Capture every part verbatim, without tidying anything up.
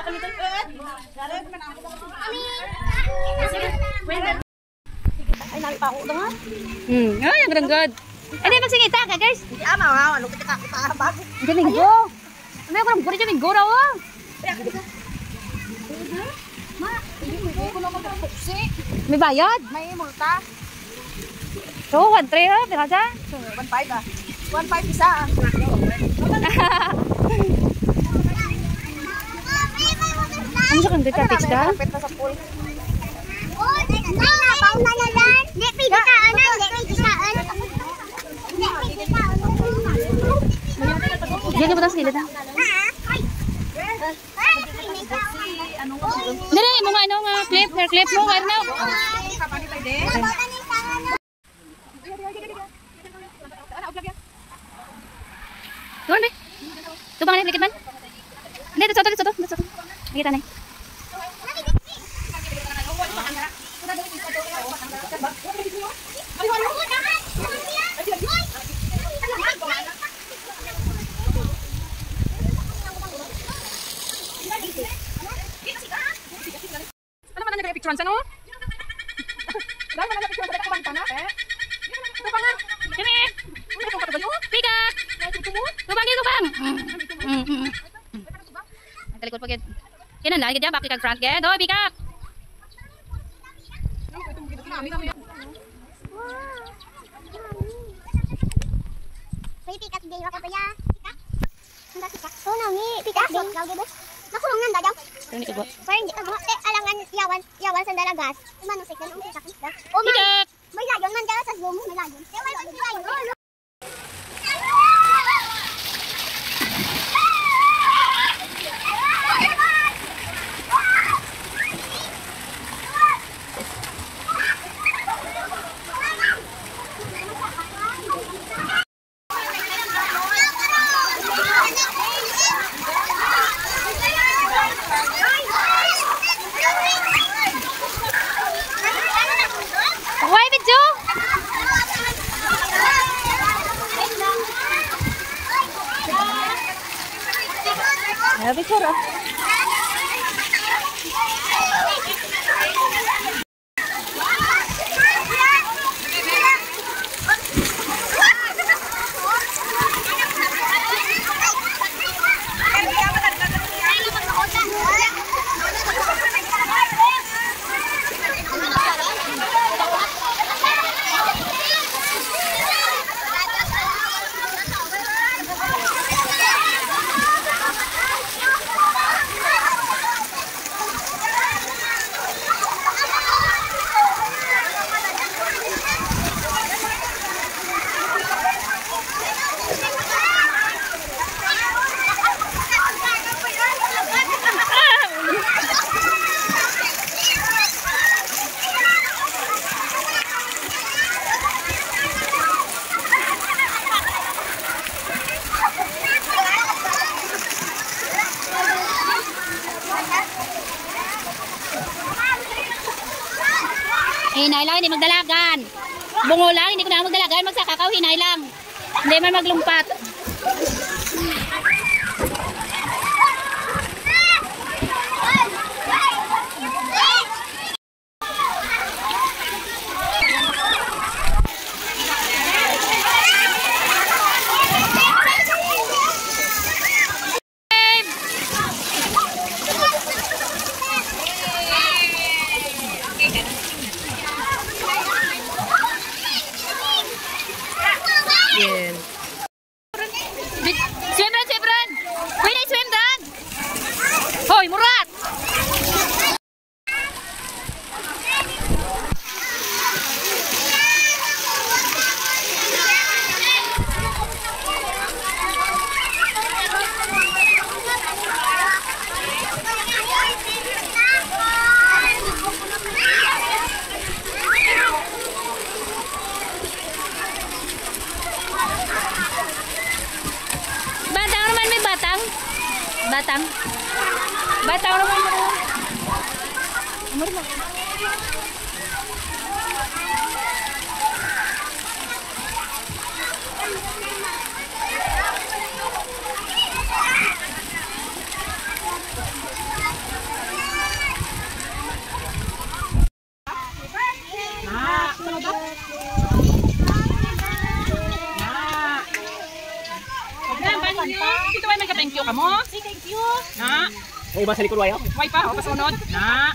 Ay, nari pa ako na nga. Hmm, ay, ang granggad. Ay, di magsingita ka, guys. Hindi ama nga, ano kita kita bago. Diyan minggo. May ako ng buri dyan minggo raw. Ma, hindi ko naman puksi. May bayad. May multa. So, one three ha, pira dyan. one five ah. one five isa ah. Ano siya kang detatis ka? Kapit na sa pool. Oh, ay na, pauna na lang. Di pwede ka, ano, di pwede ka, ano. Di pwede ka, ano. Diyan ka ba tayo sa gilid ha? Dali, mo nga ano nga, clip, hair clip mo, hair now. Tuan be. Tubang ni likit man. Hindi, dito, dito, dito, dito. Nakita na. Ano man ang picturean sa no? Dahil wala na picturean sa kumanta na eh. Ito pa nga. Kami. Pika. Tubang dito bang. Talikod pa gid. Kinan lang gid ya, bakit kag front gid. Hoy, pika. Pwede pikas din ako pa ya. Pikas. Handa pikas. So nami pikas din kau gitu. Nakulungan dadang. Ini ko. Parang di ka buhat eh alangan yawan yawan sa dalagas. Imano sik kan ung sakit dah. Oh Pika. may layon man dala sa zoom may layon. May layon. Why video? Ya, bicara. Hinay lang, hindi magdalagan. Bungo lang, hindi ko na magdalagan. Magsakakaw, hinay lang. Hindi man maglumpat. Yes. Swim run, swim run. Pwede swim run. Hoy, Murat. Batang. Batang naman mo. Amor mo. May iba sa likod wayo. Way pa, oh, pasunod. Na.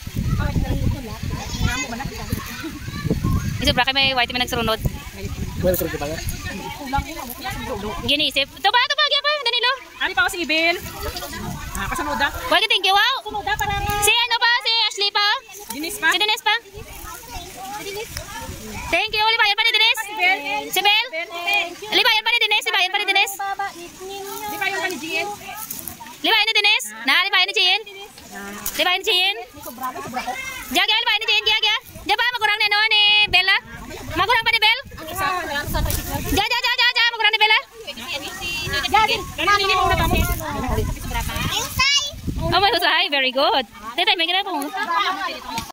Iso bra kay may white man nagsurunod. Well, sure ba yan? Ginisip. To ba to ba gyapon Danilo? Ani pa ako si Ibel. Ah, pasunod da. Wag thank you wow. Pasunod da para Si ano pa si Ashley pa? dinis pa. Si Dennis pa? Thank you. Libayan pa ni Dennis. Si Bel. Libayan pa ni Dennis. Libayan pa ni Dennis. Di pa yung kani Jean. Libayan ni Dennis. Na libayan ni Jean. Libayan ni Jean. Jaga libayan ni Jean kaya kaya. Diya ba magurang ni no ni Bella? Magurang pa ni Bel? Ja ja ja ja ja magurang ni Bella. Kani ni mo na kamo. Ayun, say! Oh, may usahay. Very good. Tetay, may ginagawa mo.